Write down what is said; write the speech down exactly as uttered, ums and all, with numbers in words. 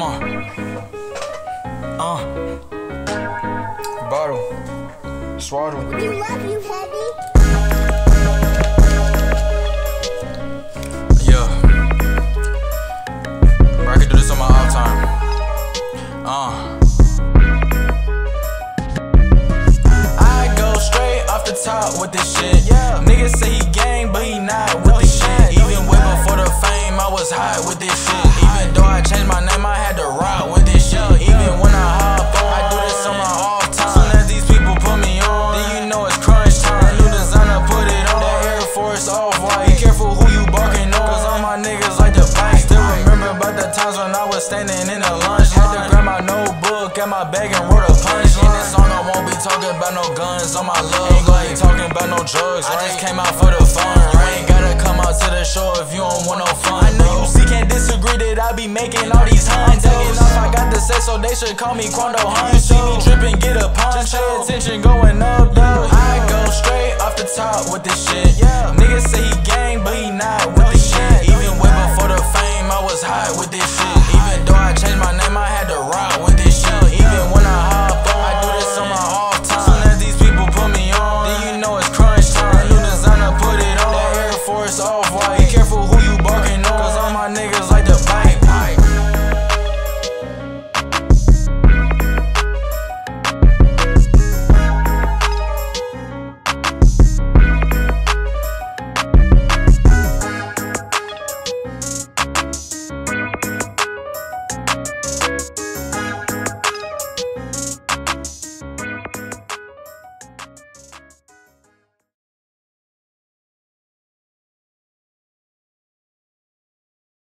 Come on. Uh. Bottle. Swaddle. We love you, Heavy. Yeah. Bro, I can do this on my off time. Uh. I go straight off the top with this shit. Yeah. Niggas say he gang, but he not with this shit. Even way before the fame, I was hot with this shit. Even though I changed my name, I had to rock with this shit. Even when I hop on, I do this on my off time. Soon as these people put me on, then you know it's crunch time. New designer put it on, that Air Force off-white. Be careful who you barking on, cause all my niggas like to bite. Still remember about the times when I was standing in a lunch line. Had to grab my notebook, got my bag and wrote a punch. In this song I won't be talking about no guns on my love. Ain't gonna be talking about no drugs, I just came out for the fun. You ain't gotta come out to the show if you don't want no fun. I know you see can't disagree that I be making all these hundos. Taking off, I got the say so they should call me Quando Hunt. You see me dripping, get a punch. Just pay attention, going up though. I go straight off the top with this shit. Niggas say he gang, but he not with this shit.